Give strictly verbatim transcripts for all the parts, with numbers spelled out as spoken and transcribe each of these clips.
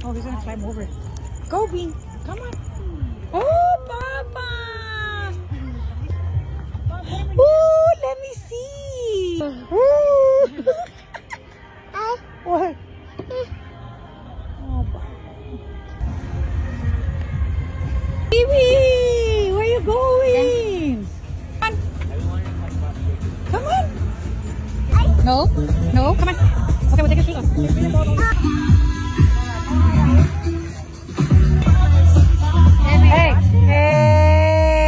Oh, he's gonna climb over. Go, Bean. Come on. Oh, Papa. Oh, let me see. Oh. What? Oh, Papa. Baby, where are you going? Come on. Come on. No, no, come on. Okay, we'll take your shoes off. Hey, hey.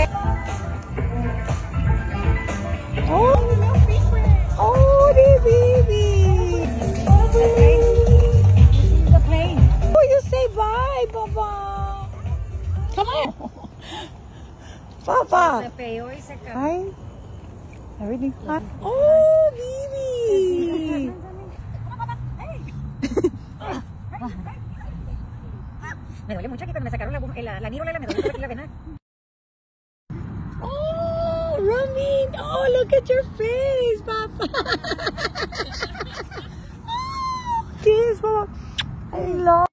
Oh, oh, the baby. Oh, the plane. Oh, you say bye, Papa. Come on. Papa. Hi. Everything's fine. Oh, baby. Me duele mucho aquí cuando me sacaron la, la, la víbora, me duele aquí la vena. Oh, Ramin. Oh, look at your face, Papa. Oh, kiss, Papa. I love